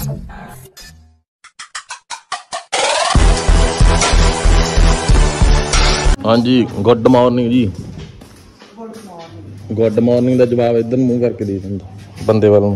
हाँ जी good morning जी। गुड मॉर्निंग का जवाब इधर मूँह करके दे दिंदा बंदे वालों।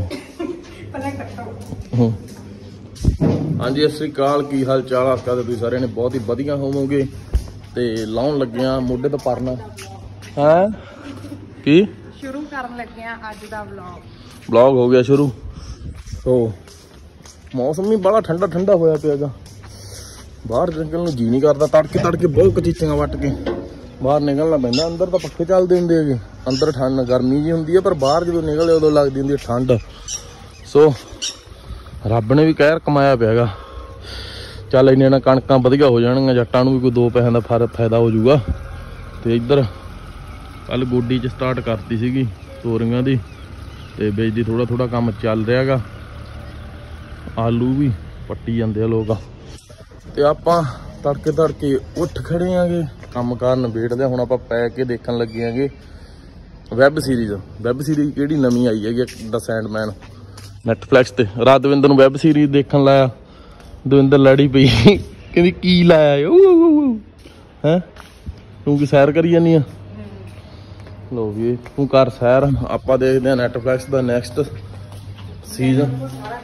हाँ जी सत श्री अकाल, की हाल चाल? आस करते तुसीं सारे ने बहुत ही वधिया होवोगे। ते लाउन लगे मोढे तो परना है की शुरू करन लगे अज दा व्लॉग हो गया शुरू। तो मौसम भी बड़ा ठंडा ठंडा होया पिया, बाहर निकलने जी नहीं करता। तड़के तड़के बहुत कचीचियां वट के बाहर निकलना पैंदा। अंदर तो पक्खे चलते होंगे है, अंदर ठंड गर्मी जी होंगी है, पर बाहर जो निकले उदों लगती होंगी ठंड। सो रब ने भी कहर कमाया पिया। चल इन्ने कणकां वधिया हो जाणगियां, जट्टां नूं भी कोई दो पैसों का फायदा हो जाऊगा। तो इधर कल गोडी च स्टार्ट करती सीगी तोरियां दी, ते बेचदी थोड़ा थोड़ा काम चल रहा गा। आलू भी पट्टी जाते लोग। तो आपां तड़के तड़के उठ खड़े आंगे, काम कार नबेड़ लिया। हुण आपां पै के देखण लगे आंगे वैब सीरीज़ किहड़ी नवीं आई है द सैंडमैन नैटफ्लिक्स ते। रात दविंदर नूं वैब सीरीज़ देखण लाया, दविंदर लड़ी पई कहंदी की लाया है तू की सैर करी जानी आ। लो भी तू कर सैर, आपां देखदे आ नैटफ्लिक्स दा नैक्सट सीजन।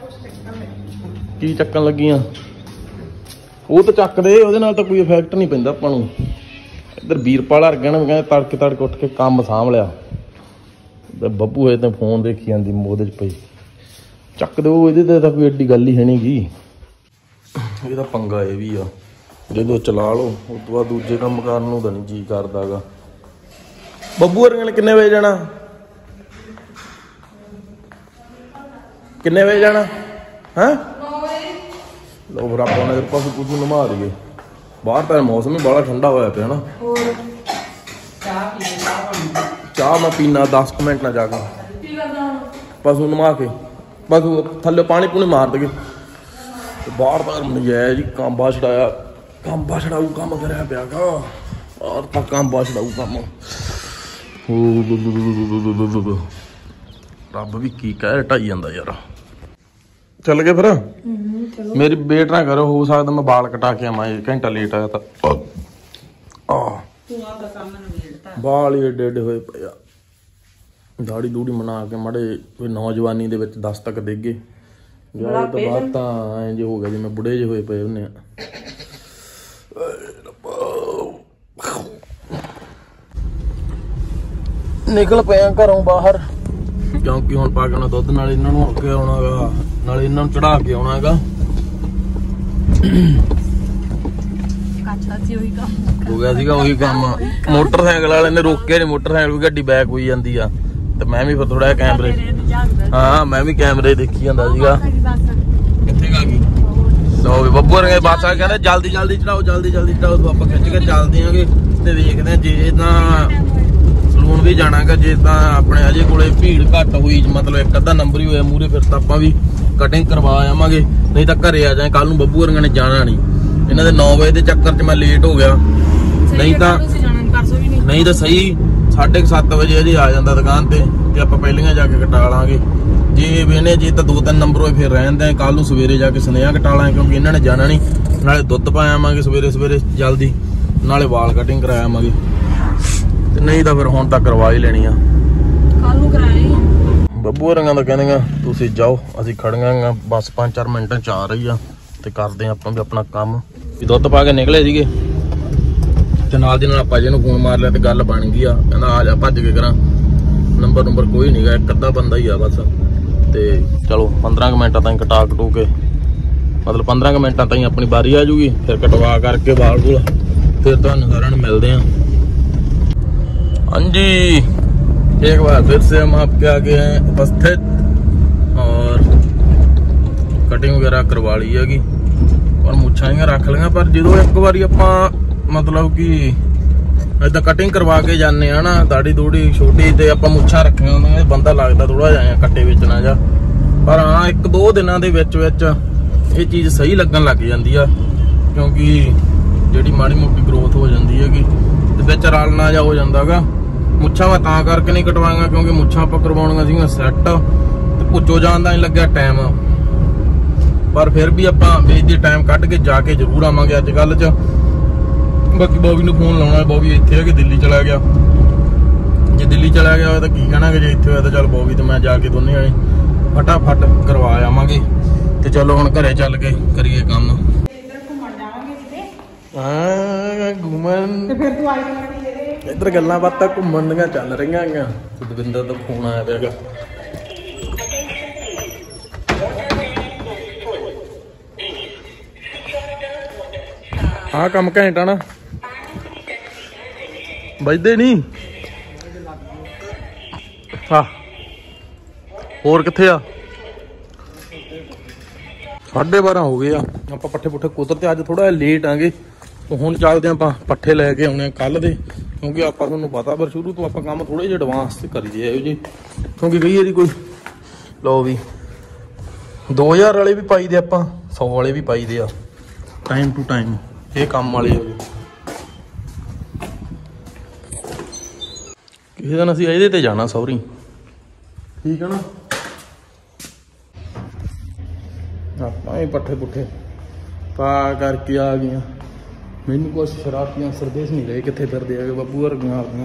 की चक्कन लगियां वो तो चक दे, ਉਹਦੇ ਨਾਲ ਤਾਂ कोई इफैक्ट नहीं पैंदा ਆਪਾਂ ਨੂੰ। इधर वीरपाल हरगन भी कहते तड़के तड़के उठ के काम साम लिया। बब्बू है तो फोन देखी जाती मोहदे च पई, चक दो ये तो कोई एड्डी गल ही है नहीं गी। ये पंगा ये भी आ, जो चला लो उस तो बाद दूजे काम करन तो नहीं जी करदा गा। बब्बू हरगन ने किन्ने बजे जाना, किन्ने बजे जाना है? लो फिर आप पशु पुशु नवा दिए। बाहर तो मौसम ही बड़ा ठंडा होया पिया ना। चाह मैं पीना 10 मिनट ना जाके पशु नवा के, पशु थले पानी पूनी मार दे। बाहर तो नजायज जी कांबा छड़ाया, कांबा छड़ाऊ काम कराया पिया गा। और तो कांबा छड़ाऊ काम रब भी की कह ढाई जाता यार। चल गए फिर मेरी वेट ना करो, हो सकता मैं बाल कटा के आवा, 1 घंटा लेट आया था। बाल ही एडे एडे होए पे, दाड़ी दूड़ी बना के माड़े नौजवानी दे विच 10 तक देगे। विआह तो बाद तां इंज हो गया जिवें बुढ़े जे होए पे हुंदे आ। निकल पे घरों बाहर, क्योंकि हुण पागल दुध नाल इन्हां नूं अगे आउणा गा, नाल इन्हां नूं चढ़ा के आउणा गा। हो गया सीगा वही काम। मोटरसाइकिल वाले ने रोके नहीं, मोटरसाइकिल भी गड्डी बैक होई जांदी आ। ते मैं भी फिर थोड़ा कैमरे, हाँ मैं भी कैमरे देखी जांदा सीगा। कित्थे गा गई लो भी बब्बू रंगे बस आ कहंदे जल्दी जल्दी चढ़ाओ, जल्दी जल्दी चढ़ाओ। तो आपां खिच के चलदे आंगे ते देखदे जे तां सलून भी जाना गा, जे तां अपने अजे कोले भीड़ घट हुई, मतलब एक अद्धा नंबर ही होया मूहरे, फिर तां आपां भी कटिंग करवा आवांगे। नहीं तो घरे आ जाए, कल नूं बब्बू रंगे ने जाना नहीं। इन्हां दे 9 बजे के चक्कर च मैं लेट हो गया। नहीं तो सही 7:30 बजे अजे आ जाता दुकान ते, ते आपां पहलियां जाके कटा लांगे। जे वेने जे तो 2-3 नंबर होए फिर रहन दें, कल नूं सवेरे जाके सुनेहा कटा लांगे, क्योंकि इन्हां ने जाना नहीं। नाले दुध पाया आवांगे सवेरे सवेरे जल्दी, नाले वाल कटिंग कराया आवांगे। ते नहीं तो फिर हुण तक करवा ही लेनी आ। बब्बू रंगां दा कहंदे तुसीं जाओ, असीं खड़ियां बस 5-4 मिनटां च आ रही आ। ते करदे आपां भी अपना काम। दुध पा के निकले सीगे ते नाल दी नाल आपां जी नूं फोन मार लिया ते गल बन गई आ। कहंदा आ जा भज के करा, नंबर कोई नहीं गा, एक अद्धा बंदा ही आ बस। ते चलो 15 मिनटां ताईं कटा कटू के, मतलब 15 मिनटां ताईं अपनी बारी आ जूगी। फिर कटवा करके बाल बूल फिर तुहानूं सारिआं नूं मिलदे आ। हाँ जी एक बार फिर से हम आपके आगे हैं उपस्थित, और कटिंग वगैरह करवा ली हैगी और मुछां रख लिया। पर जो एक बारी आपां मतलब कि इदा कटिंग करवा के जाने ना, दाड़ी दूड़ी छोटी ते आपां मुछां रखियां होंदियां, बंदा लगदा थोड़ा जिहा कट्टे विच ना जा। पर हाँ 1-2 दिनां दे विच ये चीज़ सही लगन लग जाती है, क्योंकि जिहड़ी माड़ी मोटी ग्रोथ हो जाती हैगी ते विच रलना जा हो जाता गा। मुछां मैं तां करके नहीं कटवाईਆਂ क्योंकि मुछां आपां करवाउणीਆਂ सीगीਆਂ सैट, ते भुच्चो जाण दा नहीं लग्गिया टाइम। पर फिर भी ਆਪਾਂ ਵੇਚਦੇ ਟਾਈਮ ਕੱਢ ਕੇ ਜਾ ਕੇ ਜ਼ਰੂਰ ਆਵਾਂਗੇ ਅੱਜ ਕੱਲ ਚ। ਬਾਕੀ ਬੋਬੀ ਨੂੰ ਫੋਨ ਲਾਉਣਾ, ਬੋਬੀ ਇੱਥੇ ਹੈ ਕਿ ਦਿੱਲੀ ਚਲਾ ਗਿਆ। ਜੇ ਦਿੱਲੀ ਚਲਾ ਗਿਆ ਹੋਇਆ ਤਾਂ ਕੀ ਕਹਿਣਾਗੇ, ਜੇ ਇੱਥੇ ਹੋਇਆ ਤਾਂ ਚੱਲ ਬੋਬੀ ਤੇ ਮੈਂ ਜਾ ਕੇ ਦੋਨੇ ਜਾਣੇ ਫਟਾਫਟ ਕਰਵਾ ਆਵਾਂਗੇ। ਤੇ ਚਲੋ ਹੁਣ ਘਰੇ ਚੱਲ ਕੇ ਕਰੀਏ ਕੰਮ। ਹਾਂ ਘੁੰਮਣ ਤੇ ਫਿਰ ਤੂੰ ਆਈ ਇੱਧਰ ਗੱਲਾਂ ਬਾਤਾਂ ਘੁੰਮਣ ਦੀਆਂ ਚੱਲ ਰਹੀਆਂ ਹੈਗੀਆਂ। ਸੁਖਵਿੰਦਰ ਦਾ ਫੋਨ ਆਇਆ ਪਿਆਗਾ। ਆਹ ਕੰਮ ਘੈਂਟਾ ਨਾ ਵੱਜਦੇ ਨਹੀਂ। ਹਾਂ ਹੋਰ ਕਿੱਥੇ ਆ? 12:30 ਹੋ ਗਏ ਆ। ਆਪਾਂ ਪੱਠੇ ਪੁੱਠੇ ਕੁਤਰ ਤੇ ਅੱਜ ਥੋੜਾ ਜਿਹਾ ਲੇਟ ਆਂਗੇ। ਹੁਣ ਚੱਲਦੇ ਆਪਾਂ ਪੱਠੇ ਲੈ ਕੇ ਆਉਣੇ ਕੱਲ ਦੇ, ਕਿਉਂਕਿ ਆਪਾਂ ਤੁਹਾਨੂੰ ਪਤਾ ਪਰ ਸ਼ੁਰੂ ਤੋਂ ਆਪਾਂ ਕੰਮ ਥੋੜੇ ਜਿਹੇ ਐਡਵਾਂਸ ਤੇ ਕਰੀਏ ਇਹੋ ਜਿਹੇ, ਕਿਉਂਕਿ ਕਈ ਵਾਰੀ ਕੋਈ ਲਓ ਵੀ 2000 ਵਾਲੇ ਵੀ ਪਾਈਦੇ ਆਪਾਂ, 100 ਵਾਲੇ ਵੀ ਪਾਈਦੇ ਆ ਟਾਈਮ ਟੂ ਟਾਈਮ। ਇਹ ਕੰਮ ਵਾਲੇ ਆ ਕਿਸੇ ਦਿਨ ਅਸੀਂ ਇਹਦੇ ਤੇ ਜਾਣਾ ਸੌਰੀ, ਠੀਕ ਹੈ ਨਾ। ਆਪਾਂ ਇਹ ਪੱਠੇ ਪੁੱਠੇ ਪਾ ਕਰਕੇ ਆ ਗਈਆਂ। ਮੈਨੂੰ ਕੁਛ ਸ਼ਰਾਬੀਆਂ ਸਰਦੇਸ਼ ਨਹੀਂ ਰਹੇ ਕਿੱਥੇ ਫਿਰਦੇ ਆ ਬੱਬੂ ਵਰਗੀਆਂ ਆਪਦੀਆਂ।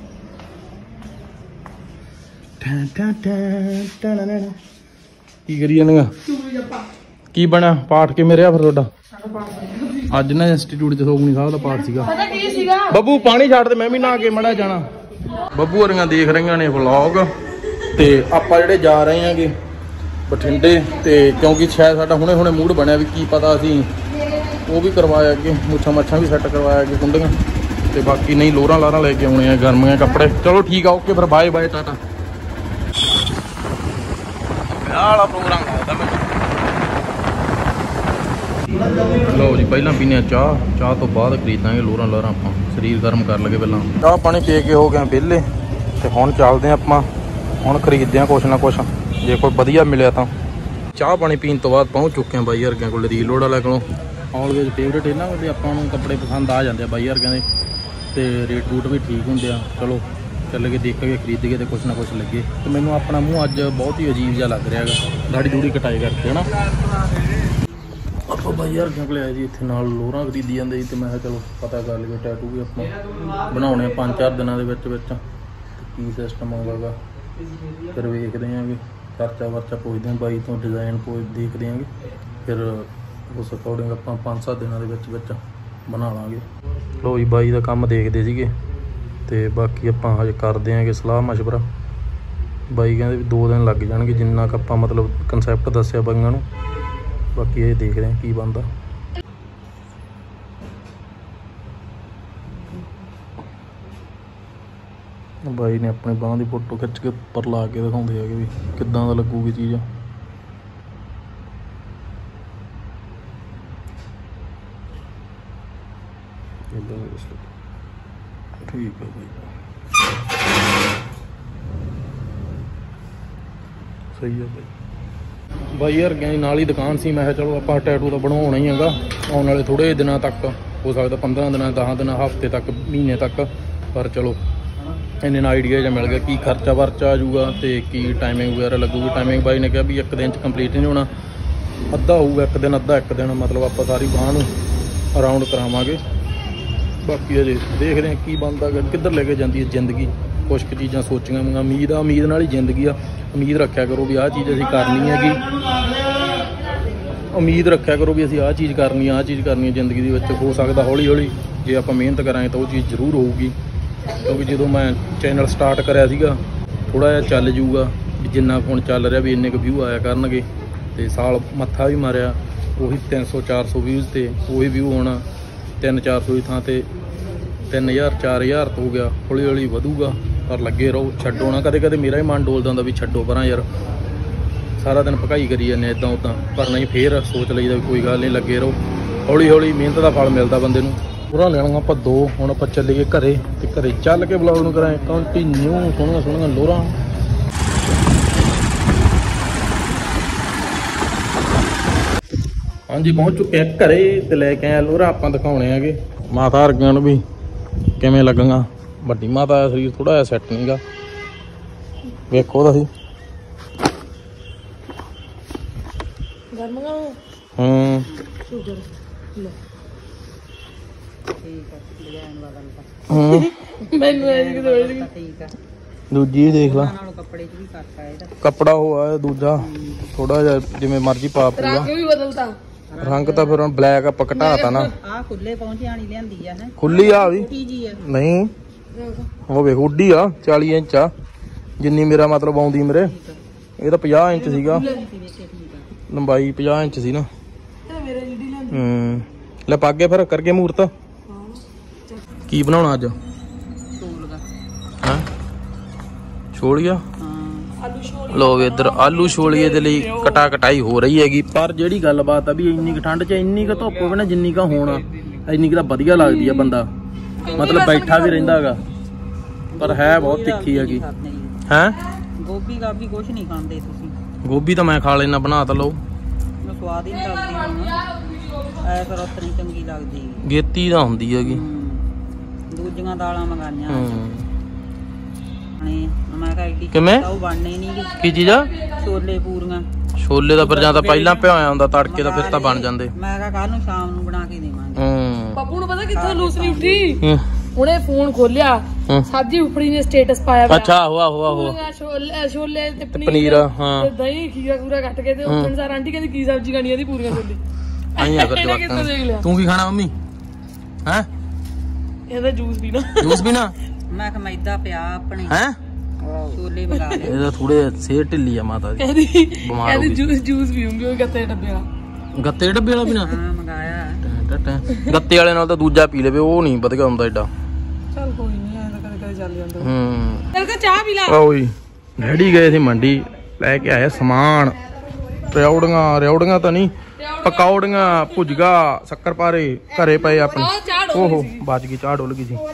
ਕੀ ਕਰੀ ਜਾਂਦੀਆਂ? ਕੀ ਬਣਾ ਪਾਠ ਕਿਵੇਂ ਰਿਹਾ ਫਿਰ ਤੁਹਾਡਾ? ਅੱਜ ਨਾ ਇੰਸਟੀਚਿਊਟ ਚ ਸੋਗਨੀ ਸਾਹਿਬ ਦਾ ਪਾਠ ਸੀਗਾ। ਪਤਾ ਕੀ ਸੀਗਾ? ਬੱਬੂ ਪਾਣੀ ਛੱਡ ਤੇ ਮੈਂ ਵੀ ਨਹਾ ਕੇ ਮੜਾ ਜਾਣਾ। ਬੱਬੂ ਵਰਗੀਆਂ ਦੇਖ ਰਹੀਆਂ ਨੇ ਵਲੌਗ ਤੇ ਆਪਾਂ ਜਿਹੜੇ ਜਾ ਰਹੇ ਆਂਗੇ ਬਠਿੰਡੇ। ਤੇ ਕਿਉਂਕਿ ਸ਼ਾਇਦ ਸਾਡਾ ਹੁਣੇ ਹੁਣੇ ਮੂਡ ਬਣਿਆ ਵੀ ਕੀ ਪਤਾ ਅਸੀਂ ਉਹ ਵੀ ਕਰਵਾਇਆ ਅੱਗੇ, ਮੁੱਛਾਂ ਮੱਛਾਂ ਵੀ ਸੈੱਟ ਕਰਵਾਇਆ ਅੱਗੇ ਕੁੰਡੀਆਂ। ਤੇ ਬਾਕੀ ਨਹੀਂ ਲੋਰਾਂ ਲਾਰਾਂ ਲੈ ਕੇ ਆਉਣੇ ਆ, ਗਰਮੀਆਂ ਕੱਪੜੇ। ਚਲੋ ਠੀਕ ਆ, ਓਕੇ ਫਿਰ ਬਾਏ ਬਾਏ ਟਾਟਾ। ਵਿਆਹ ਵਾਲਾ ਪ੍ਰੋਗਰਾਮ ਕਰਦਾ ਮੈਂ। ਲਓ ਜੀ ਪਹਿਲਾਂ ਪੀਨੇ ਆ ਚਾਹ, ਚਾਹ ਤੋਂ ਬਾਅਦ ਖਰੀਦਾਂਗੇ ਲੋਰਾਂ ਲਾਰਾਂ। ਆਪਾਂ ਸਰੀਰ ਗਰਮ ਕਰ ਲਗੇ ਪਹਿਲਾਂ। ਚਾਹ ਪਾਣੀ ਪੀ ਕੇ ਹੋ ਗਏ ਵਿਹਲੇ ਤੇ ਹੁਣ ਚੱਲਦੇ ਆਪਾਂ। ਹੁਣ ਖਰੀਦਦੇ ਆ ਕੁਛ ਨਾ ਕੁਛ, ਜੇ ਕੋਈ ਵਧੀਆ ਮਿਲਿਆ ਤਾਂ। ਚਾਹ ਪਾਣੀ ਪੀਣ ਤੋਂ ਬਾਅਦ ਪਹੁੰਚ ਚੁੱਕੇ ਆ ਬਾਈ ਵਰਗਿਆਂ ਕੋਲ, ਰੀਲ ਲੋੜ ਵਾਲੇ ਕੋਲੋਂ। ਆਲਵੇਜ਼ ਫੇਵਰੇਟ ਇਹਨਾਂ ਕੋਲ ਆਪਾਂ ਨੂੰ ਕੱਪੜੇ ਪਸੰਦ ਆ ਜਾਂਦੇ ਆ ਬਾਈ ਵਰਗਿਆਂ ਦੇ, ਤੇ ਰੇਟ ਰੂਟ ਵੀ ਠੀਕ ਹੁੰਦੇ ਆ। ਚਲੋ ਚੱਲ ਕੇ ਦੇਖਾਂਗੇ, ਖਰੀਦੀਏ ਤੇ ਕੁਛ ਨਾ ਕੁਛ ਲੱਗੇ। ਤੇ ਮੈਨੂੰ ਆਪਣਾ ਮੂੰਹ ਅੱਜ ਬਹੁਤ ਹੀ ਅਜੀਬ ਜਿਹਾ ਲੱਗ ਰਿਹਾ ਹੈਗਾ, ਦਾੜੀ ਦੂੜੀ ਕਟਾਈ ਕਰਕੇ ਹਨਾ। ਆਪਾਂ ਬਾਈ ਵਰਗਿਆਂ ਕੋਲ ਆਏ ਜੀ, ਇੱਥੇ ਨਾਲ ਲੋਰਾਂ ਖਰੀਦੀ ਜਾਂਦੇ ਜੀ। ਤੇ ਮੈਂ ਕਿਹਾ ਚਲੋ ਪਤਾ ਕਰ ਲਈਏ, ਟੈਟੂ ਵੀ ਆਪਾਂ ਬਣਾਉਣੇ 5-4 ਦਿਨਾਂ ਦੇ ਵਿੱਚ ਵਿੱਚ। ਕੀ ਸਿਸਟਮ ਆਊਗਾ ਫਿਰ ਵੇਖਦੇ ਆਂਗੇ, ਖਰਚਾ ਵਰਚਾ ਪੁੱਛਦੇ ਹਾਂ ਬਾਈ ਤੋਂ, ਡਿਜ਼ਾਈਨ ਦੇਖਦੇ ਆਂਗੇ। ਫਿਰ ਉਸ ਅਕੋਰਡਿੰਗ ਆਪਾਂ 5-7 ਦਿਨਾਂ ਦੇ ਵਿੱਚ ਵਿੱਚ ਬਣਾ ਲਾਂਗੇ। ਲੋ ਜੀ ਬਾਈ ਦਾ ਕੰਮ ਦੇਖਦੇ ਸੀਗੇ ਤੇ ਬਾਕੀ ਆਪਾਂ ਹਜੇ ਕਰਦੇ ਆਂਗੇ ਸਲਾਹ ਮਸ਼ਵਰਾ। ਬਾਈ ਕਹਿੰਦੇ ਵੀ 2 ਦਿਨ ਲੱਗ ਜਾਣਗੇ, ਜਿੰਨਾ ਕੁ ਆਪਾਂ ਮਤਲਬ ਕਨਸੈਪਟ ਦੱਸਿਆ ਬਾਈਆਂ ਨੂੰ। ਬਾਕੀ ਇਹ ਦੇਖਦੇ ਹਾਂ ਕੀ ਬਣਦਾ। ਬਾਈ ਨੇ ਆਪਣੇ ਬਾਂਹ ਦੀ ਫੋਟੋ ਖਿੱਚ ਕੇ ਉੱਪਰ ਲਾ ਕੇ ਦਿਖਾਉਂਦੇ ਹੈਗੇ ਵੀ ਕਿੱਦਾਂ ਦਾ ਲੱਗੂਗੀ ਚੀਜ਼। ਠੀਕ ਹੈ ਬਾਈ, ਸਹੀ ਹੈ ਬਾਈ। ਬਾਈ ਵਰਗਿਆਂ ਦੀ ਨਾਲ ਹੀ ਦੁਕਾਨ ਸੀ। ਮੈਂ ਕਿਹਾ ਚਲੋ ਆਪਾਂ ਟੈਟੂ ਤਾਂ ਬਣਾਉਣਾ ਹੀ ਹੈਗਾ ਆਉਣ ਵਾਲੇ ਥੋੜ੍ਹੇ ਦਿਨਾਂ ਤੱਕ, ਹੋ ਸਕਦਾ 15 ਦਿਨਾਂ 10 ਦਿਨਾਂ ਹਫ਼ਤੇ ਤੱਕ ਮਹੀਨੇ ਤੱਕ। ਪਰ ਚਲੋ ਇੰਨੇ ਨਾਲ ਆਈਡੀਆ ਜਿਹਾ ਮਿਲ ਗਿਆ ਕੀ ਖਰਚਾ ਵਰਚਾ ਆ ਜਾਊਗਾ ਤੇ ਕੀ ਟਾਈਮਿੰਗ ਵਗੈਰਾ ਲੱਗੂਗੀ। ਟਾਈਮਿੰਗ ਬਾਈ ਨੇ ਕਿਹਾ ਵੀ 1 ਦਿਨ 'ਚ ਕੰਪਲੀਟ ਨਹੀਂ ਹੋਣਾ, ਅੱਧਾ ਹੋਊਗਾ 1 ਦਿਨ, ਅੱਧਾ 1 ਦਿਨ ਮਤਲਬ ਆਪਾਂ ਸਾਰੀ ਬਾਂਹ ਨੂੰ ਅਰਾਊਂਡ ਕਰਾਵਾਂਗੇ। ਬਾਕੀ ਅਜੇ ਦੇਖਦੇ ਹਾਂ ਕੀ ਬਣਦਾ, ਕਿੱਧਰ ਲੈ ਕੇ ਜਾਂਦੀ ਹੈ ਜ਼ਿੰਦਗੀ। ਕੁਛ ਕੁ ਚੀਜ਼ਾਂ ਸੋਚੀਆਂ ਮੈਂ ਉਮੀਦ ਨਾਲ ਹੀ ਜ਼ਿੰਦਗੀ ਆ। ਉਮੀਦ ਰੱਖਿਆ ਕਰੋ ਵੀ ਆਹ ਚੀਜ਼ ਅਸੀਂ ਕਰਨੀ ਹੈਗੀ, ਉਮੀਦ ਰੱਖਿਆ ਕਰੋ ਵੀ ਅਸੀਂ ਆਹ ਚੀਜ਼ ਕਰਨੀ ਹੈ ਜ਼ਿੰਦਗੀ ਦੇ ਵਿੱਚ। ਹੋ ਸਕਦਾ ਹੌਲੀ ਹੌਲੀ ਜੇ ਆਪਾਂ ਮਿਹਨਤ ਕਰਾਂਗੇ ਤਾਂ ਉਹ ਚੀਜ਼ ਜ਼ਰੂਰ ਹੋਊਗੀ। ਕਿਉਂਕਿ ਜਦੋਂ ਮੈਂ ਚੈਨਲ ਸਟਾਰਟ ਕਰਿਆ ਸੀਗਾ ਥੋੜ੍ਹਾ ਜਿਹਾ ਚੱਲ ਜੂਗਾ ਵੀ ਜਿੰਨਾ ਹੁਣ ਚੱਲ ਰਿਹਾ ਵੀ ਇੰਨੇ ਕੁ ਵਿਊ ਆਇਆ ਕਰਨਗੇ। ਤੇ ਸਾਲ ਮੱਥਾ ਵੀ ਮਾਰਿਆ ਉਹੀ 300-400 ਵਿਊਜ਼ ਤੇ, ਉਹੀ ਵਿਊ ਹੁਣ 300-400 ਦੀ ਥਾਂ ਤੇ 3000-4000 ਹੋ ਗਿਆ। ਹੌਲੀ ਹੌਲੀ ਵਧੂਗਾ ਪਰ ਲੱਗੇ ਰਹੋ, ਛੱਡੋ ਨਾ। ਕਦੇ ਕਦੇ ਮੇਰਾ ਹੀ ਮਨ ਡੋਲਦਾ ਹੁੰਦਾ ਵੀ ਛੱਡੋ ਪਰਾਂ ਯਾਰ, ਸਾਰਾ ਦਿਨ ਭਕਾਈ ਕਰੀ ਜਾਂਦੇ ਇੱਦਾਂ ਉੱਦਾਂ। ਪਰ ਨਹੀਂ, ਫੇਰ ਸੋਚ ਲਈਦਾ ਵੀ ਕੋਈ ਗੱਲ ਨਹੀਂ, ਲੱਗੇ ਰਹੋ। ਹੌਲੀ ਹੌਲੀ ਮਿਹਨਤ ਦਾ ਫਲ ਮਿਲਦਾ ਬੰਦੇ ਨੂੰ। ਪੂਰਾ ਲੈਣਾ ਆਪਾਂ 2। ਹੁਣ ਆਪਾਂ ਚੱਲੀਏ ਘਰੇ ਤੇ ਘਰੇ ਚੱਲ ਕੇ ਵਲੌਗ ਨੂੰ ਕਰਾਂਗੇ ਕੰਟੀਨਿਊ। ਸੋਹਣੀਆਂ ਲੋਰਾਂ। ਹਾਂਜੀ ਪਹੁੰਚ ਚੁੱਕੇ ਆ ਘਰੇ ਤੇ ਲੈ ਕੇ ਆਏ ਲੋਰਾਂ ਆਪਾਂ ਦਿਖਾਉਣੇ ਹੈਗੇ ਮਾਤਾ ਵਰਗਿਆਂ ਨੂੰ ਵੀ ਕਿਵੇਂ ਲੱਗਾਂਗਾ। ਵੱਡੀ ਮਾਤਾ ਦਾ ਸਰੀਰ ਥੋੜਾ ਜਿਹਾ ਸੈੱਟ ਨਹੀਂਗਾ, ਵੇਖੋ ਤਾਂ ਸੀ। ਸ਼ੂਗਰ ਲੈ ਠੀਕ ਆ ਡਿਜ਼ਾਈਨ ਬਦਲਦਾ ਮੈਨੂੰ ਇਹ ਕਿ ਠੀਕ ਆ ਦੂਜੀ ਦੇਖ ਲਾ ਨਾਲੋਂ ਕੱਪੜੇ 'ਚ ਵੀ ਕਰਤਾ ਇਹਦਾ ਕੱਪੜਾ ਉਹ ਆ ਦੂਜਾ ਥੋੜਾ ਜਿਹਾ ਜਿਵੇਂ ਮਰਜ਼ੀ ਪਾ ਪੂਗਾ ਰੰਗ ਵੀ ਬਦਲਦਾ ਰੰਗ ਤਾਂ ਫਿਰ ਹੁਣ ਬਲੈਕ ਆਪਾਂ ਘਟਾਤਾ ਨਾ ਆ ਖੁੱਲੇ ਪਹੁੰਚਿਆਣੀ ਲਿਆਂਦੀ ਆ ਹੈ ਖੁੱਲੀ ਆ ਵੀ ਜੀ ਆ ਨਹੀਂ ਉਹ ਵੇਖ ਉੱਡੀ ਆ 40 ਇੰਚ ਆ ਜਿੰਨੀ ਮੇਰਾ ਮਤਲਬ ਆਉਂਦੀ ਮੇਰੇ ਇਹ ਤਾਂ 50 ਇੰਚ ਸੀਗਾ ਲੰਬਾਈ 50 ਇੰਚ ਸੀ ਨਾ ਲੈ ਪਾਗੇ ਫਿਰ ਕਰਗੇ ਮੂਰਤ ਕੀ ਬਣਾਉਣਾ ਅੱਜ ਹਾਂ ਛੋਲੀਆ ਲੋ ਵੀ ਇੱਧਰ ਆਲੂ ਛੋਲੀਏ ਦੇ ਲਈ ਕਟਾ ਕਟਾਈ ਹੋ ਰਹੀ ਹੈਗੀ ਪਰ ਜਿਹੜੀ ਗੱਲਬਾਤ ਆ ਵੀ ਇੰਨੀ ਕੁ ਠੰਡ 'ਚ ਇੰਨੀ ਕੁ ਧੁੱਪ ਹੋਵੇ ਨਾ ਜਿੰਨੀ ਕੁ ਹੋਣਾ ਇੰਨੀ ਕੁ ਤਾਂ ਵਧੀਆ ਲੱਗਦੀ ਆ ਬੰਦਾ ਮਤਲਬ ਬੈਠਾ ਵੀ ਰਹਿੰਦਾ ਹੈਗਾ ਪਰ ਹੈ ਬਹੁਤ ਤਿੱਖੀ ਹੈਗੀ ਹੈ ਗੋਭੀ ਗਾਭੀ ਕੁਛ ਨਹੀਂ ਖਾਂਦੇ ਤੁਸੀਂ ਗੋਭੀ ਤਾਂ ਮੈਂ ਖਾ ਲੈਣਾ ਬਣਾ ਤਾਂ ਲਓ ਸਵਾਦ ਹੀ ਨਹੀਂ ਲੱਗਦੀ ਐ ਫਿਰ ਉਤਰੀ ਚੰਗੀ ਲੱਗਦੀ ਗੇਤੀ ਦਾ ਹੁੰਦੀ ਹੈਗੀ ਦੂਜੀਆਂ ਦਾਲਾਂ ਮੰਗਾਈਆਂ ਮੈਂ ਕਿਹਾ ਐਡੀ ਕਿਵੇਂ ਉਹ ਬਣਨੇ ਨਹੀਂ ਕੀ ਚੀਜ਼ ਆ ਛੋਲੇ ਪੂਰੀਆਂ ਛੋਲੇ ਦਾ ਫਿਰ ਜਾਂ ਤਾਂ ਪਹਿਲਾਂ ਭਿਓਇਆ ਹੁੰਦਾ ਤੜਕੇ ਦਾ ਫਿਰ ਤਾਂ ਬਣ ਜਾਂਦੇ ਮੈਂ ਕਿਹਾ ਕੱਲ ਨੂੰ ਸ਼ਾਮ ਨੂੰ ਬਣਾ ਕੇ ਦੇਵਾਂਗੇ ਪੱਪੂ ਨੂੰ ਪਤਾ ਕਿੱਥੋਂ ਲੂਸਰੀ ਉੱਠੀ ਉਹਨੇ ਫੋਨ ਖੋਲਿਆ ਸਾਜੀ ਉਪੜੀ ਨੇ ਸਟੇਟਸ ਪਾਇਆ ਅੱਛਾ ਆਹੋ ਛੋਲੇ ਤੇ ਪਨੀਰ ਹਾਂ ਤੇ ਦਹੀਂ ਖੀਰਾ ਖੂਰਾ ਕੱਟ ਕੇ ਤੇ ਉੱਠਣ ਸਾਰ ਆਂਟੀ ਕਹਿੰਦੀ ਕੀ ਸਬਜ਼ੀ ਖਾਣੀ ਇਹਦੀ ਪੂਰੀਆਂ ਛੋਲੇ ਆਈਆਂ ਕਰ ਜਵਾਕਾਂ ਤੂੰ ਕੀ ਖਾਣਾ ਮੰਮੀ ਹੈ ਇਹਦਾ ਜੂਸ ਪੀਣਾ ਜੂਸ ਪੀਣਾ ਮੈਂ ਕਿਹਾ ਮੈਦਾ ਪਿਆ ਆਪਣੇ ਹੈ ਛੋਲੇ ਮੰਗਾ ਲੈ ਇਹਦਾ ਥੋੜੇ ਸਿਹਤ ਢਿੱਲੀ ਆ ਮਾਤਾ ਦੀ ਇਹਦੀ ਜੂਸ ਪੀਉਂਗੀ ਉਹ ਗੱਤੇ ਡੱਬੇ ਵਾਲਾ ਗੱਤੇ ਡੱਬੇ ਵਾਲਾ ਪੀਣਾ ਹਾਂ ਮੰਗਾਇਆ ਗੱਤੇ ਵਾਲੇ ਨਾਲ ਤਾਂ ਦੂਜਾ ਪੀ ਲਵੇ ਉਹ ਨਹੀਂ ਵਧੀਆ ਹੁੰਦਾ ਏਡਾ ਚੱਲ ਕੋਈ ਨਹੀਂ ਐਂ ਤਾਂ ਕਦੇ ਕਦੇ ਚੱਲ ਜਾਂਦਾ ਚੱਲ ਕੇ ਚਾਹ ਪੀ ਲਾ ਓਏ ਡੈਡੀ ਗਏ ਸੀ ਮੰਡੀ ਲੈ ਕੇ ਆਇਆ ਸਮਾਨ ਰਿਉੜੀਆਂ ਤਾਂ ਨਹੀਂ ਪਕੌੜੀਆਂ ਭੁਜਗਾ ਸ਼ੱਕਰਪਾਰੇ ਘਰੇ ਪਏ ਆਪਣੇ ਓਹੋ ਬਚ ਗਈ ਚਾਹ ਡੁੱਲ ਗਈ ਸੀ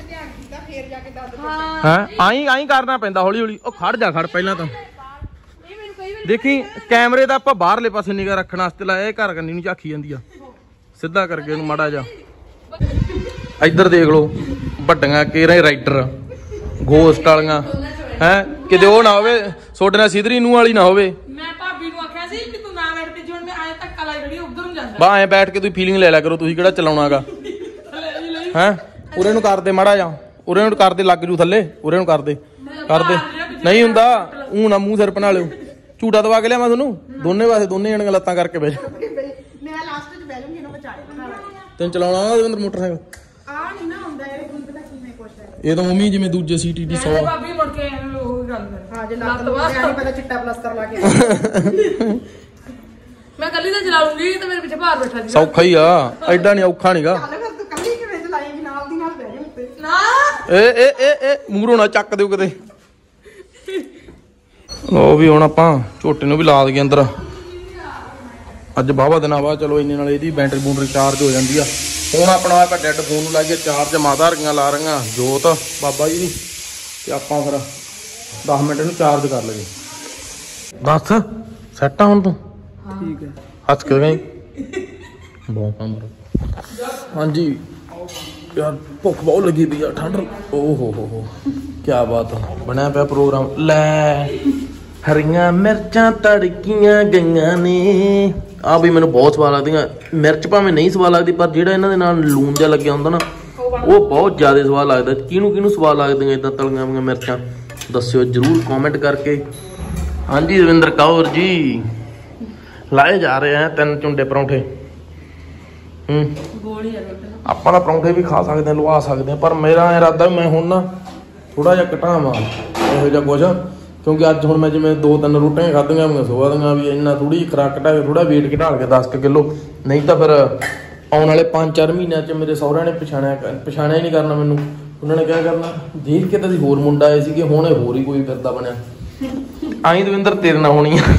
ਹਾਂ ਆਈ ਕਰਨਾ ਪੈਂਦਾ ਹੌਲੀ ਹੌਲੀ ਉਹ ਖੜ ਪਹਿਲਾਂ ਤਾਂ ਦੇਖੀ ਕੈਮਰੇ ਦਾ ਆਪਾਂ ਬਾਹਰਲੇ ਪਾਸੇ ਨਿਗਾ ਰੱਖਣ ਵਾਸਤੇ ਲਾਇਆ ਇਹ ਘਰ ਕੰਨੀ ਨੂੰ ਝਾਕੀ ਜਾਂਦੀ ਆ ਸਿੱਧਾ ਕਰਕੇ ਇਹਨੂੰ ਮਾੜਾ ਜਾ ਇੱਧਰ ਦੇਖ ਲਓ ਵੱਡੀਆਂ ਕੇਰਾਂ ਰਾਈਡਰ ਗੋਸਟ ਵਾਲੀਆਂ ਹੈ ਕਿਤੇ ਉਹ ਨਾ ਹੋਵੇ ਤੁਹਾਡੇ ਨਾਲ ਸਿੱਧਰੀ ਨੂੰ ਵਾਲੀ ਨਾ ਹੋਵੇ ਮੈਂ ਭਾਬੀ ਨੂੰ ਆਖਿਆ ਸੀ ਕਿ ਤੂੰ ਨਾ ਬੈਠ ਕੇ ਜਿਉਂ ਮੈਂ ਆਏ ਧੱਕਾ ਲਾਈ ਖੜੀ ਉਧਰ ਨੂੰ ਜਾਂਦਾ ਬਾ ਐ ਬੈਠ ਕੇ ਤੁਸੀਂ ਫੀਲਿੰਗ ਲੈ ਲਿਆ ਕਰੋ ਤੁਸੀਂ ਕਿਹੜਾ ਚਲਾਉਣਾਗਾ ਹੈ ਉਰੇ ਨੂੰ ਕਰਦੇ ਮਾੜਾ ਜਾ ਉਰੇ ਨੂੰ ਕਰਦੇ ਲੱਗ ਜੂ ਥੱਲੇ ਉਰੇ ਨੂੰ ਕਰਦੇ ਨਹੀਂ ਹੁੰਦਾ ਊ ਨਾ ਮੂੰਹ ਸਿਰ ਬਣਾ ਲਿਓ ਝੂਟਾ ਦਵਾ ਕੇ ਲਿਆ ਮੈਂ ਤੁਹਾਨੂੰ ਦੋਨੇ ਪਾਸੇ ਦੋਨੇ ਜਣੀਆਂ ਲੱਤਾਂ ਕਰਕੇ ਬਹਿ ਜਾ ਮੈਂ ਲਾਸਟ ਚ ਬਹਿ ਲੂੰਗੀ ਇਹਨੂੰ ਵਿਚਾਲੇ ਤੈਨੂੰ ਚਲਾਉਣਾ ਆਉਂਦਾ ਦਵਿੰਦਰ ਮੋਟਰਸਾਈਕਲ ਆ ਨਹੀਂ ਨਾ ਹੁੰਦਾ ਇਹ ਕੋਈ ਪਤਾ ਕਿਵੇਂ ਕੁਛ ਹੈ ਇਹ ਤਾਂ ਮੰਮੀ ਜਿਵੇਂ ਦੂਜੇ ਸੀਟੀਡੀ 100 ਭਾਬੀ ਮੁੜ ਕੇ ਉਹ ਗੱਲ ਕਰ ਹਾਂ ਜੇ ਲੱਤ ਵਾਸਤੇ ਪਹਿਲਾਂ ਚਿੱਟਾ ਪਲਸਤਰ ਲਾ ਕੇ ਮੈਂ ਕੱਲੀ ਤਾਂ ਚਲਾ ਲੂੰਗੀ ਤੇ ਮੇਰੇ ਪਿੱਛੇ ਭਾਰ ਬੈਠਾ ਜੀ ਸੌਖਾ ਹੀ ਆ ਐਡਾ ਨਹੀਂ ਔਖਾ ਨਹੀਂਗਾ ਤੂੰ ਕੱਲੀ ਕਿਵੇਂ ਚਲਾਏਂਗੀ ਨਾਲ ਦੀ ਨਾਲ ਬਹਿ ਜਾ ਉੱਤੇ ਨਾ ਏ ਮੂਹਰੋਂ ਨਾ ਚੱਕ ਦਿਓ ਕਿਤੇ ਲੋ ਵੀ ਹੁਣ ਆਪਾਂ ਝੋਟੇ ਨੂੰ ਵੀ ਲਾ ਦਈਏ ਅੰਦਰ ਅੱਜ ਬਾਵਾ ਦਿਨਾਂ ਬਾਅਦ ਚਲੋ ਇੰਨੇ ਨਾਲ ਇਹਦੀ ਬੈਟਰੀ ਬੂਟਰੀ ਚਾਰਜ ਹੋ ਜਾਂਦੀ ਆ ਹੁਣ ਆਪਣਾ ਆਪਾਂ ਡੈਡ ਫੋਨ ਨੂੰ ਲਾਈਏ ਚਾਰਜ ਮਾਤਾ ਰਹੀਆਂ ਲਾ ਰਹੀਆਂ ਜੋਤ ਬਾਬਾ ਜੀ ਦੀ ਤੇ ਆਪਾਂ ਫਿਰ 10 ਮਿੰਟ ਇਹਨੂੰ ਚਾਰਜ ਕਰ ਲਈਏ ਦੱਸ ਸੈੱਟ ਆ ਹੁਣ ਤੂੰ ਠੀਕ ਹੈ ਹੱਥ ਕੇ ਗਈ ਬਹੁਤ ਕੰਮ ਹਾਂਜੀ ਯਾਰ ਭੁੱਖ ਬਹੁਤ ਲੱਗੀ ਪਈ ਆ ਠੰਡ ਓ ਹੋ ਕੀ ਬਾਤ ਆ ਬਣਿਆ ਪਿਆ ਪ੍ਰੋਗਰਾਮ ਲੈ ਹਰੀਆਂ ਮਿਰਚਾਂ ਤੜਕੀਆਂ ਗਈਆਂ ਨੇ ਆ ਵੀ ਮੈਨੂੰ ਬਹੁਤ ਸਵਾਦ ਲੱਗਦੀਆਂ ਮਿਰਚ ਭਾਵੇਂ ਨਹੀਂ ਸਵਾਦ ਲੱਗਦੀ ਪਰ ਜਿਹੜਾ ਇਹਨਾਂ ਦੇ ਨਾਲ ਲੂਣ ਜਿਹਾ ਲੱਗਿਆ ਹੁੰਦਾ ਨਾ ਉਹ ਬਹੁਤ ਜ਼ਿਆਦਾ ਸਵਾਦ ਲੱਗਦਾ ਕਿਹਨੂੰ ਸਵਾਦ ਲੱਗਦੀਆਂ ਇਦਾਂ ਤਲੀਆਂ ਹੋਈਆਂ ਮਿਰਚਾਂ ਦੱਸਿਓ ਜਰੂਰ ਕਮੈਂਟ ਕਰਕੇ ਹਾਂਜੀ ਦਵਿੰਦਰ ਕੌਰ ਜੀ ਲਾਏ ਜਾ ਰਹੇ ਆ 3 ਚੁੰਡੇ ਪਰੌਂਠੇ ਆਪਾਂ ਤਾਂ ਪਰੌਂਠੇ ਵੀ ਖਾ ਸਕਦੇ ਆ ਲਵਾ ਸਕਦੇ ਆ ਪਰ ਮੇਰਾ ਇਰਾਦਾ ਮੈਂ ਹੁਣ ਨਾ ਥੋੜਾ ਜਿਹਾ ਘਟਾਵਾਂ ਇਹੋ ਜਿਹਾ ਕੁਝ ਕਿਉਂਕਿ ਅੱਜ ਹੁਣ ਮੈਂ ਜਿਵੇਂ 2-3 ਰੋਟੀਆਂ ਖਾਧੀਆਂ ਮੈਂ ਸੋਆ ਦੀਆਂ ਵੀ ਇੰਨਾ ਥੋੜੀ ਖੁਰਾਕ ਘਟਾ ਕੇ ਥੋੜਾ weight ਘਟਾ ਕੇ 10 ਕਿਲੋ ਨਹੀਂ ਤਾਂ ਫਿਰ ਆਉਣ ਵਾਲੇ 5-4 ਮਹੀਨਿਆਂ 'ਚ ਮੇਰੇ ਸਹੁਰਿਆਂ ਨੇ ਪਛਾਣਿਆ ਹੀ ਨਹੀਂ ਕਰਨਾ ਮੈਨੂੰ ਉਹਨਾਂ ਨੇ ਕਿਆ ਕਰਨਾ ਦੇਖ ਕੇ ਤਾਂ ਅਸੀਂ ਹੋਰ ਮੁੰਡਾ ਆਏ ਸੀਗੇ ਹੁਣ ਹੋਰ ਹੀ ਕੋਈ ਫਿਰਦਾ ਬਣਿਆ ਆਈ ਦਵਿੰਦਰ ਤੇਰੇ ਨਾਲ ਹੋਣੀ ਆ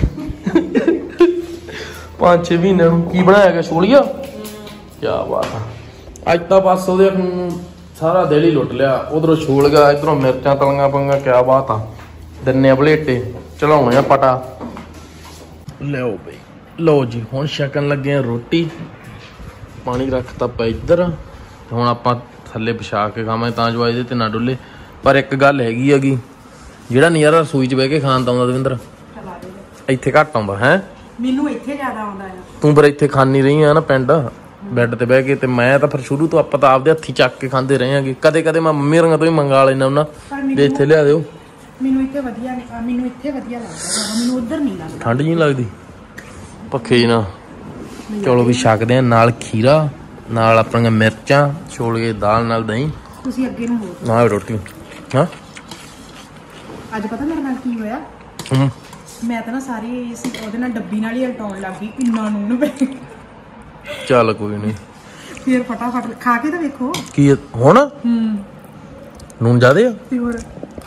5-6 ਮਹੀਨਿਆਂ ਨੂੰ ਕੀ ਬਣਾਇਆ ਗਿਆ ਛੋਲੀਆ ਕੀ ਬਾਤ ਆ ਅੱਜ ਤਾਂ ਬਸ ਉਹਦੇ ਸਾਰਾ ਦਿਲ ਹੀ ਲੁੱਟ ਲਿਆ ਉਧਰੋਂ ਛੋਲ ਗਿਆ ਇਧਰੋਂ ਮਿਰਚਾਂ ਤਲੀਆਂ ਪਈਆਂ ਕੀ ਬਾਤ ਆ ਦਿੰਨੇ ਬਲੇਟੇ ਚਲਾਉਣੇ ਆ ਪਟਾ ਲਿਓ ਬਈ ਲਓ ਜੀ ਹੁਣ ਛਕਣ ਲੱਗੇ ਆ ਰੋਟੀ ਪਾਣੀ ਰੱਖਤਾ ਪਾ ਇੱਧਰ ਹੁਣ ਆਪਾਂ ਥੱਲੇ ਵਿਛਾ ਕੇ ਖਾਵਾਂਗੇ ਤਾਂ ਜੋ ਇਹਦੇ ਤੇ ਨਾ ਡੁੱਲੇ ਪਰ ਇੱਕ ਗੱਲ ਹੈਗੀ ਹੈਗੀ ਜਿਹੜਾ ਨਜ਼ਾਰਾ ਰਸੋਈ 'ਚ ਬਹਿ ਕੇ ਖਾਣ ਦਾ ਆਉਂਦਾ ਦਵਿੰਦਰ ਇੱਥੇ ਘੱਟ ਆਉਂਦਾ ਹੈ ਮੈਨੂੰ ਇੱਥੇ ਜ਼ਿਆਦਾ ਆਉਂਦਾ ਆ। ਤੂੰ ਫਿਰ ਇੱਥੇ ਖਾਣੀ ਰਹੀ ਆ ਨਾ ਪਿੰਡ ਬੈੱਡ ਤੇ ਬਹਿ ਕੇ, ਤੇ ਮੈਂ ਤਾਂ ਫਿਰ ਸ਼ੁਰੂ ਤੋਂ ਆਪਾਂ ਤਾਂ ਆਪਦੇ ਹੱਥੀ ਚੱਕ ਕੇ ਖਾਂਦੇ ਰਹੇ ਆਂਗੇ। ਕਦੇ ਕਦੇ ਮੈਂ ਮੰਮੀ ਹੋਰਾਂ ਤੋਂ ਹੀ ਮੰਗਾ ਲੈਣਾ ਉਹਨਾਂ ਵੀ ਇੱਥੇ ਲਿਆ ਦਿਓ। ਮੈਨੂੰ ਇੱਥੇ ਵਧੀਆ ਲੱਗਦਾ, ਮੈਨੂੰ ਉੱਧਰ ਨਹੀਂ ਲੱਗਦਾ। ਠੰਡ ਜੀ ਲੱਗਦੀ ਪੱਖੇ ਨਾ। ਚਲੋ ਵੀ ਛਕਦੇ ਆ, ਨਾਲ ਖੀਰਾ, ਨਾਲ ਆਪਣੀਆਂ ਮਿਰਚਾਂ, ਛੋਲੇ, ਦਾਲ ਨਾਲ ਦਹੀਂ, ਤੁਸੀਂ ਅੱਗੇ ਨੂੰ ਹੋ ਨਾਲ ਰੋਟੀ। ਹਾਂ ਅੱਜ ਪਤਾ ਮੇਰੇ ਨਾਲ ਕੀ ਹੋਇਆ? ਮੈਂ ਤਾਂ ਨਾ ਸਾਰੀ ਉਹਦੇ ਨਾਲ ਡੱਬੀ ਨਾਲ ਹੀ ਉਲਟਾਉਣ ਲੱਗ ਗਈ, ਇੰਨਾ ਨੂਣ ਪੈ। ਚੱਲ ਕੋਈ ਨਹੀਂ, ਫਿਰ ਫਟਾਫਟ ਖਾ ਕੇ ਤਾਂ ਵੇਖੋ ਕੀ ਹੁਣ ਨੂਣ ਜ਼ਿਆਦੇ ਆ ਤੇ ਹੋਰ।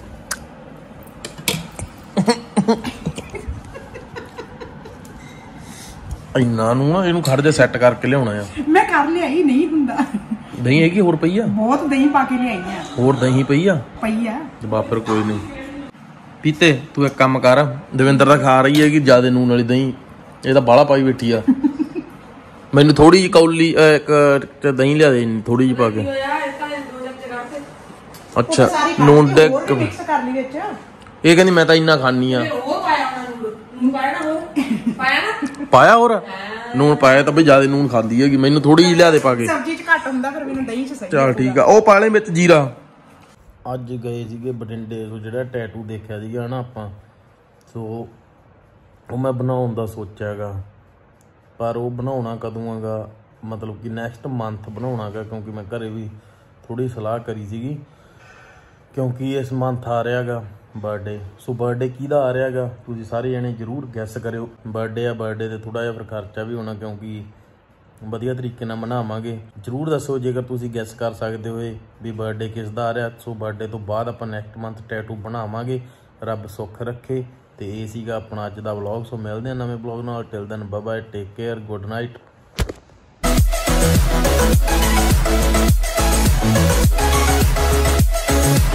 ਇੰਨਾ ਨੂੰ ਨਾ ਇਹਨੂੰ ਖੜ ਜਾ ਸੈੱਟ ਕਰਕੇ ਲਿਆਉਣਾ ਆ। ਮੈਂ ਕਰ ਲਿਆ ਹੀ ਨਹੀਂ ਹੁੰਦਾ। ਦਹੀਂ ਹੈਗੀ ਹੋਰ ਪਈ ਆ? ਬਹੁਤ ਦਹੀਂ ਪਾ ਕੇ ਲਿਆਈ ਆ। ਹੋਰ ਦਹੀਂ ਪਈ ਆ? ਪਈ ਆ। ਬਾਪਰ ਕੋਈ ਨਹੀਂ। ਪੀਤੇ ਤੂੰ ਇੱਕ ਕੰਮ ਕਰ, ਦਵਿੰਦਰ ਤਾਂ ਖਾ ਰਹੀ ਹੈਗੀ ਜਿਆਦੇ ਨੂਨ ਵਾਲੀ ਦਹੀਂ, ਇਹ ਤਾਂ ਬਾਹਲਾ ਪਾਈ ਬੈਠੀ ਆ। ਮੈਨੂੰ ਥੋੜੀ ਜਿਹੀ ਕੌਲੀ ਇੱਕ ਦਹੀਂ ਲਿਆ ਦੇ, ਥੋੜੀ ਜਿਹੀ ਪਾ ਕੇ। ਅੱਛਾ ਨੂਨ ਦੇ ਮਿਕਸ ਕਰ ਲਈ ਵਿੱਚ। ਇਹ ਕਹਿੰਦੀ ਮੈਂ ਤਾਂ ਇੰਨਾ ਖਾਣੀ ਆ। ਪਾਇਆ ਹੋਰ ਨੂਨ ਪਾਇਆ ਤਾਂ ਬਈ ਜਿਆਦਾ ਨੂਨ ਖਾਂਦੀ ਹੈਗੀ, ਮੈਨੂੰ ਥੋੜੀ ਜਿਹੀ ਲਿਆ ਦੇ ਪਾ ਕੇ। ਸਬਜ਼ੀ ਚ ਘੱਟ ਹੁੰਦਾ, ਫਿਰ ਮੈਨੂੰ ਦਹੀਂ ਚ ਸਹੀ। ਚਲ ਠੀਕ ਆ, ਉਹ ਪਾ ਲੈ ਵਿੱਚ ਜੀਰਾ। ਅੱਜ ਗਏ ਸੀਗੇ ਬਠਿੰਡੇ, ਜਿਹੜਾ ਟੈਟੂ ਦੇਖਿਆ ਸੀਗਾ ਨਾ ਆਪਾਂ, ਸੋ ਉਹ ਮੈਂ ਬਣਾਉਣ ਦਾ ਸੋਚਿਆਗਾ, ਪਰ ਉਹ ਬਣਾਉਣਾ ਕਦੋਂ ਹੈਗਾ, ਮਤਲਬ ਕਿ ਨੈਕਸਟ ਮੰਥ ਬਣਾਉਣਾ ਹੈਗਾ, ਕਿਉਂਕਿ ਮੈਂ ਘਰੇ ਵੀ ਥੋੜੀ ਸਲਾਹ ਕਰੀ ਸੀਗੀ, ਕਿਉਂਕਿ ਇਸ ਮੰਥ ਆ ਰਿਹਾ ਗਾ ਬਰਥਡੇ। ਸੋ ਬਰਥਡੇ ਕਿਹਦਾ ਆ ਰਿਹਾ ਗਾ ਤੁਸੀਂ ਸਾਰੇ ਜਣੇ ਜ਼ਰੂਰ ਗੈਸ ਕਰਿਓ। ਬਰਥਡੇ ਆ, ਬਰਥਡੇ ਤੇ ਥੋੜਾ ਜਿਹਾ ਫਿਰ ਖਰਚਾ ਵੀ ਹੋਣਾ, ਕਿਉਂਕਿ ਵਧੀਆ ਤਰੀਕੇ ਨਾਲ ਮਨਾਵਾਂਗੇ। ਜ਼ਰੂਰ ਦੱਸੋ ਜੇਕਰ ਤੁਸੀਂ ਗੈਸ ਕਰ ਸਕਦੇ ਹੋਏ ਵੀ ਬਰਥਡੇ ਕਿਸ ਦਾ ਆ ਰਿਹਾ। ਸੋ ਬਰਥਡੇ ਤੋਂ ਬਾਅਦ ਆਪਾਂ ਨੈਕਸਟ ਮੰਥ ਟੈਟੂ ਬਣਾਵਾਂਗੇ, ਰੱਬ ਸੁੱਖ ਰੱਖੇ। ਤੇ ਇਹ ਸੀਗਾ ਆਪਣਾ ਅੱਜ ਦਾ ਵਲੌਗ। ਸੋ ਮਿਲਦੇ ਹਾਂ ਨਵੇਂ ਵਲੌਗ ਨਾਲ। Till then bye bye, take care, good night.